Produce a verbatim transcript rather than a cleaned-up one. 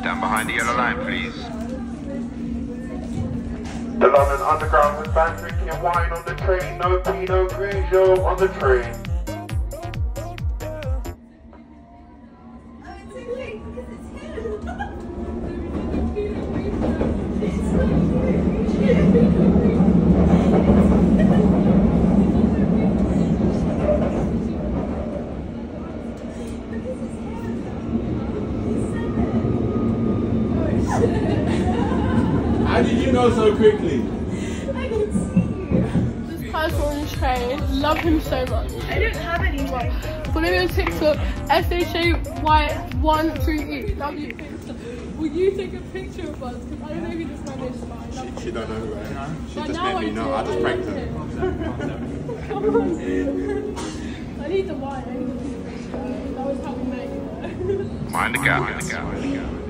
Stand behind the yellow line, please. The London Underground was banned drinking wine on the train. No Pinot Grigio on the train. How did you know so quickly? I can see you. This person on the train, love him so much. I don't have anyone. Follow me on TikTok, S H A Y one two E. Love you, Insta. Will you take a picture of us? Because I don't know who this man is, but I love him. She don't know who I am. She But just now met me. I No, do. I just I pranked love her. him. Come on. I need the wine. I need the picture. That was how we met you. Mind the gap, mind the gap, mind the gap.